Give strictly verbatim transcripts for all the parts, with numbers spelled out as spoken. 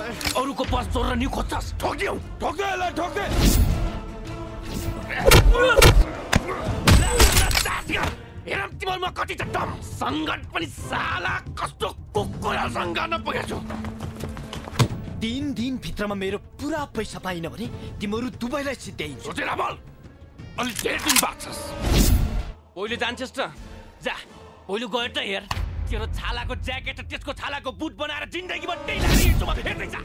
अरूको बस चोरेर नि खोज्छस् ठोक्दियौ ठोक्दै यसलाई ठोक्दै हेरम तिमीमा कति त डम सङ्गत पनि साला कस्तो कुकुरसँग नपुगेछु तीन दिन भित्रमा मेरो पुरा पैसा पाइन भने तिमीहरू दुबईलाई सिध्याइन्छ सोचेर बोल अलि डेढ दिन बाँच्छस् पहिले जान्छस् त जा पहिले गएर त हेर तेरो छालाको ज्याकेट र त्यसको छालाको बुट बनाएर जिन्दगीमा त्यही लागिन्छ म हेर्दै जा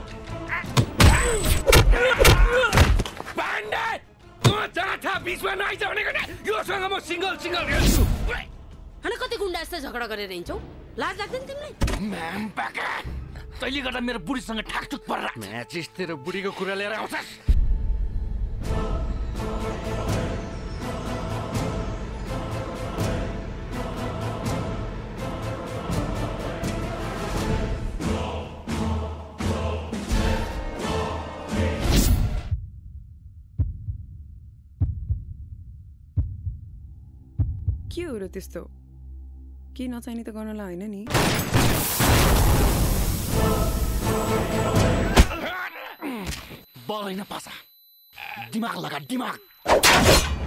बान्डे म जाथा बिचमा नआइज भनेको नि योसँग म सिंगल सिंगल खेल्छु हैन कति गुण्डा जस्तै झगडा गरेर हिँड्छौ लाज लाग्दैन तिमीलाई म्याम पाका तैले गर्दा मेरो बुढीसँग ठाकठुक परेर म्याचिस तेरो बुढीको कुरा लिएर आउँछस् के हो र त्यस्तो के नचाहिने त गर्नलाई होइन नि बल होइन पासा दिमाग लगा दिमाग